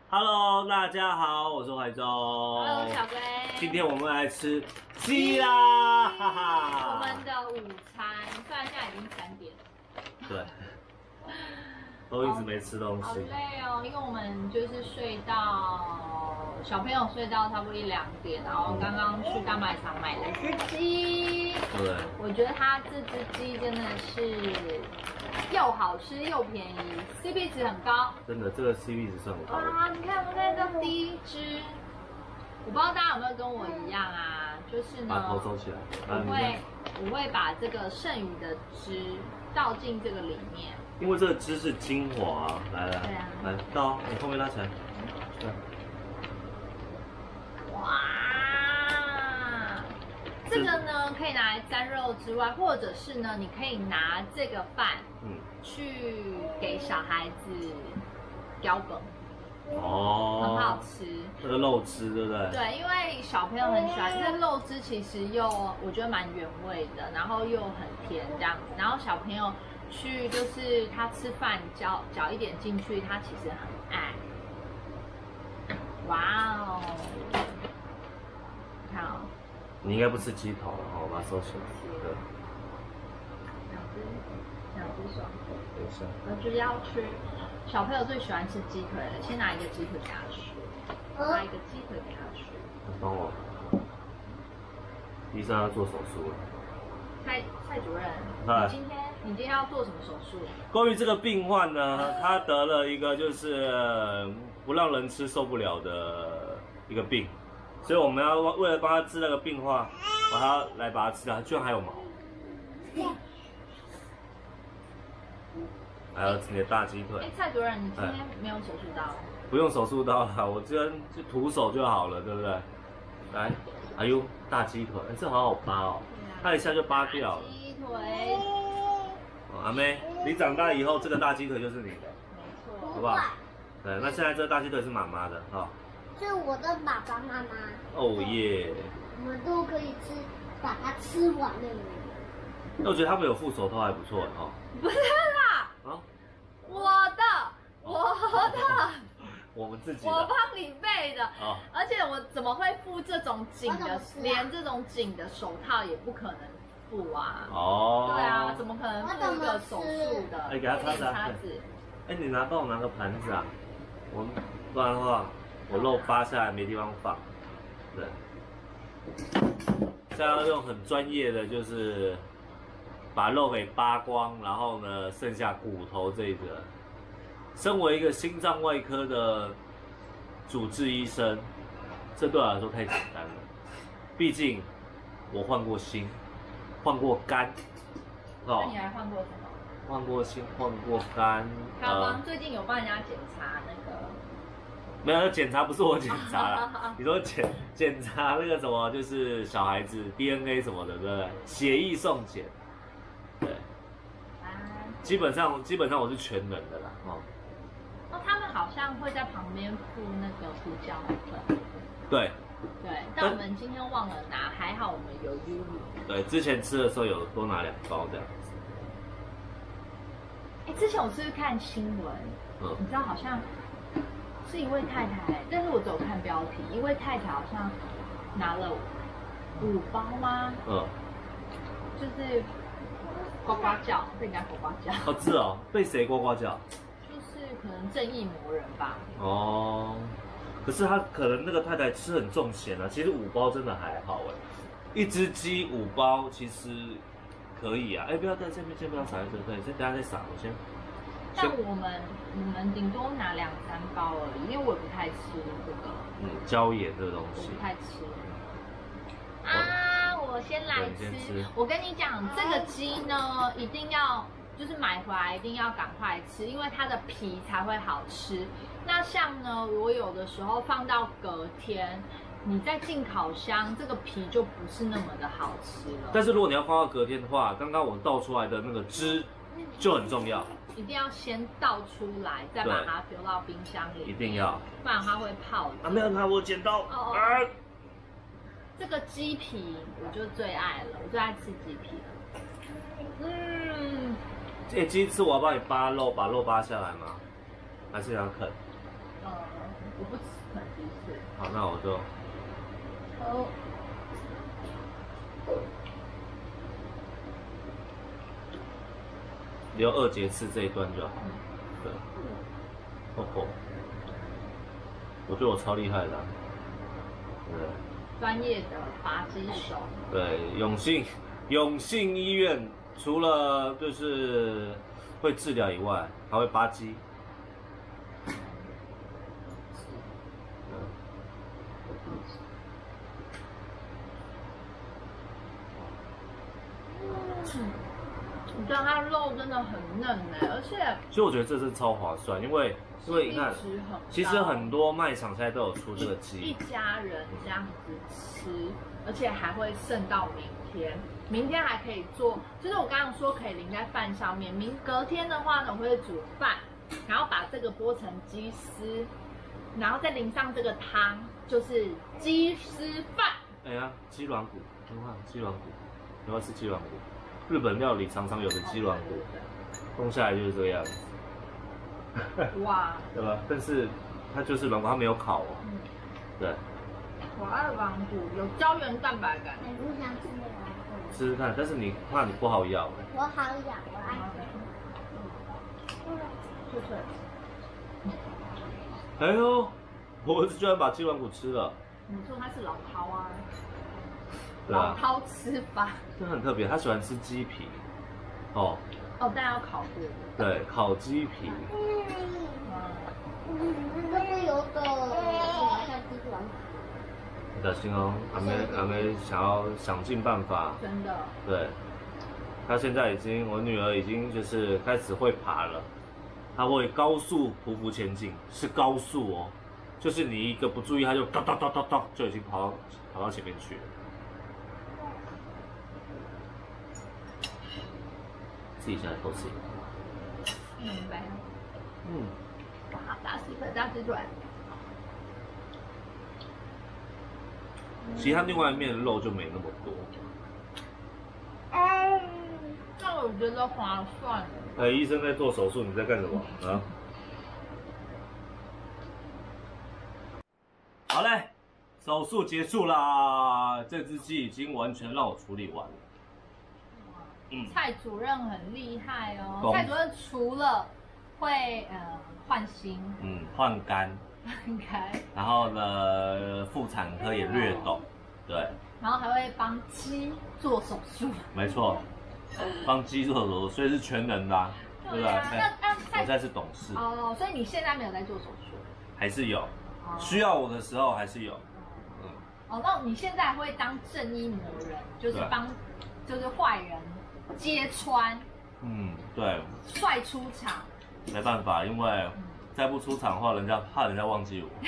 Hello， 大家好，我是怀忠。 Hello， 小龟。 今天我们来吃鸡啦，哈哈。 我们的午餐，虽然现在已经3点。 对。都一直没吃东西。 好累哦，因为我们就是小朋友睡到差不多1、2点，然后刚刚去大卖场买了只鸡。 对。 我觉得它这只鸡真的是又好吃又便宜 ，CP 值很高。 真的，这个 CP 值算很高。 哇，你看这第一只，我不知道大家有没有跟我一样啊，就是呢， 把头收起来。 我会把这个剩余的汁倒进这个里面。 因为这个汁是精华，来， 对啊， 来倒，你后面拉起来。对。 哇，这个呢可以拿来沾肉之外，或者是呢，你可以拿这个饭，去给小孩子浇梗。哦，很好吃。 这个肉汁，对不对？ 对，因为小朋友很喜欢，这个肉汁其实我觉得蛮原味的，然后又很甜这样子，然后小朋友就是他吃饭搅一点进去，他其实很爱。哇哦！看哦。 你应该不吃鸡头了，我把它收起来。对。 两只手。 等一下。 我就是要吃，小朋友最喜欢吃鸡腿了，先拿一个鸡腿给他吃，拿一个鸡腿给他吃。 帮我。医生要做手术了。 蔡主任，你今天要做什么手术？ 关于这个病患呢，他得了一个就是不让人吃受不了的一个病，所以我们要为了帮他治那个病患，把它来把它吃掉，居然还有毛。还有你的大鸡腿。 蔡主任，你今天没有手术刀？ 不用手术刀了，我今天就徒手就好了，对不对？来，哎呦，大鸡腿，这好好扒哦。它一下就扒掉了。 鸡腿。 阿妹，你长大以后这个大鸡腿就是你的， 没错， 好不好？对，那现在这个大鸡腿是妈妈的啊。 是我的爸爸妈妈。 哦耶！ 我们都可以把它吃完了。 那我觉得他们有副手套还不错哦。 不是啦。啊？我的。 我们自己的。 我帮你备的。哦。而且我怎么会附这种紧的，连这种紧的手套也不可能附啊。哦。对啊，怎么可能附一个手术的？ 哎，给他叉子。哎，你帮我拿个盘子啊，不然的话，我肉扒下来没地方放。对。现在要用很专业的，就是把肉给扒光，然后呢，剩下骨头这个。身为一个心脏外科的主治医生，这对我来说太简单了。毕竟我换过心，换过肝。 那你还换过什么？ 换过心，换过肝。 最近有帮人家检查那个？ 没有，检查不是我检查啦。你说检查那个什么，就是小孩子 DNA 什么的，对不对？血液送检。对。基本上我是全能的啦， 他们好像会在旁边附那个胡椒粉。对，但我们今天忘了拿，还好我们有预录。 对，之前吃的时候有多拿2包这样子。 之前我是看新闻，你知道好像是一位太太，但是我只有看标题，一位太太好像拿了5包吗？就是呱呱叫，被人家呱呱叫。 哦，是哦，被谁呱呱叫？ 可能正义魔人吧。 哦，可是他可能那个太太吃很重咸啊，其实5包真的还好哎，一只鸡5包其实可以啊。哎，不要在这边，先不要撒在这，对，先等下再撒，我先。 但我们顶多拿2、3包而已，因为我也不太吃这个。椒盐这个东西。 我不太吃。我先来吃。我跟你讲，这个鸡呢，一定要。就是买回来一定要赶快吃，因为它的皮才会好吃。那像呢，我有的时候放到隔天，你再进烤箱，这个皮就不是那么的好吃了。 但是如果你要放到隔天的话，刚刚我倒出来的那个汁就很重要， 一定要先倒出来，再把它丢到冰箱里。一定要， 不然它会泡。 没有，我剪刀。 这个鸡皮我就最爱了，我最爱吃鸡皮了。鸡翅我要帮你扒肉，把肉扒下来吗？还是要啃？ 我不吃肯鸡翅。 好，那我就哦。 留2节吃这一段就好。对。哦吼，我觉得我超厉害的、啊。对。 专业的拔鸡手。 对，永信医院除了就是会治疗以外，还会拔鸡。 我觉得它肉真的很嫩哎，而且其实我觉得这是超划算，因为你看，其实很多卖场现在都有出这个鸡， 一家人这样子吃，而且还会剩到明天，明天还可以做，就是我刚刚说可以淋在饭上面，隔天的话呢，我会煮饭，然后把这个剥成鸡丝，然后再淋上这个汤，就是鸡丝饭。 哎呀，鸡软骨，你看鸡软骨，你要吃鸡软骨？日本料理常常有的鸡软骨，弄下来就是这个样子。 哇， 对吧？但是它就是软骨，它没有烤哦。对。 我爱软骨，有胶原蛋白感。 我不想吃软骨。 试试看，但是你怕你不好咬。 我好咬，我爱吃。 哎呦，我儿子居然把鸡软骨吃了。 你说他是老饕啊？ 对啊。 老饕吃法。 这很特别，他喜欢吃鸡皮。哦， 但要烤过。 对，烤鸡皮。 这是有的，我要鸡软骨。 小心哦，阿妹想尽办法。 真的。 对，她现在我女儿已经就是开始会爬了，她会高速匍匐前进，是高速哦，就是你一个不注意，她就咚咚咚咚咚就已经跑到前面去了。自己下来偷吃。 明白。大鸡腿、大鸡腿。 其实它另外一面的肉就没那么多。 那我觉得划算。 医生在做手术，你在干什么啊？好嘞，手术结束啦，这只鸡已经完全让我处理完了。 蔡主任很厉害哦。蔡主任除了会换心， 换肝，然后呢，妇产科也略懂，对， 然后还会帮鸡做手术， 没错，帮鸡做手术，所以是全能的、啊，对吧？我在是懂事哦，所以你现在没有在做手术？ 还是有，需要我的时候还是有， 那你现在会当正义魔人，就是帮，就是坏人揭穿， 对， 帅出场。 没办法，因为再不出场的话，怕人家忘记我。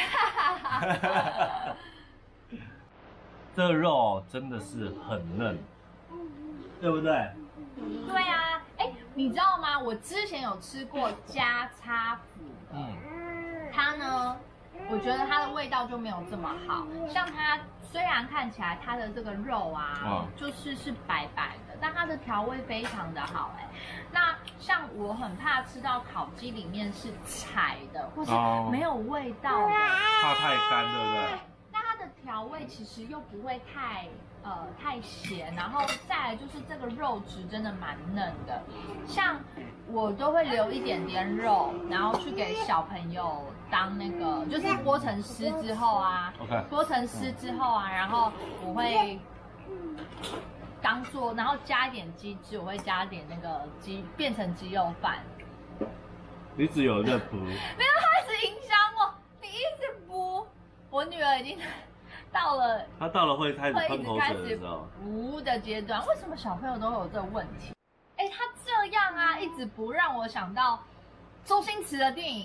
这肉真的是很嫩，对不对？ 对啊，你知道吗？我之前有吃过家叉府的，它呢，我觉得它的味道就没有这么好。像它虽然看起来它的这个肉啊，是白白的，但它的调味非常的好那像我很怕吃到烤鸡里面是柴的，或是没有味道的， 怕太干，对不对？ 那它的调味其实又不会太咸，然后再来就是这个肉质真的蛮嫩的，像我都会留一点点肉，然后去给小朋友当那个，就是剥成丝之后啊，剥成丝之后啊，然后我会当做，然后加一点鸡汁，我会加点那个变成鸡肉饭。 你只有在补，没有开始影响我，你一直补，我女儿已经她到了会开始喷口水的时候， 补的阶段。为什么小朋友都有这个问题？她这样啊，一直不让我想到周星驰的电影，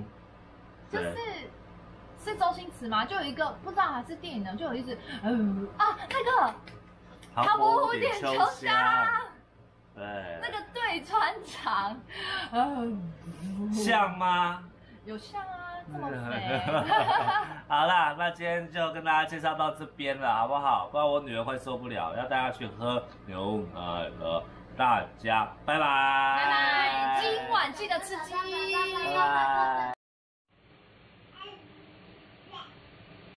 是周星驰吗？就有一个不知道还是电影呢，就有一只那个。唐伯虎点秋香， 对， 那个对穿肠， 像吗？ 有像啊，这么肥。 好啦，那今天就跟大家介绍到这边了，好不好？不然我女儿会受不了，要带她去喝牛奶了。大家拜拜， 拜拜，今晚记得吃鸡， 拜拜。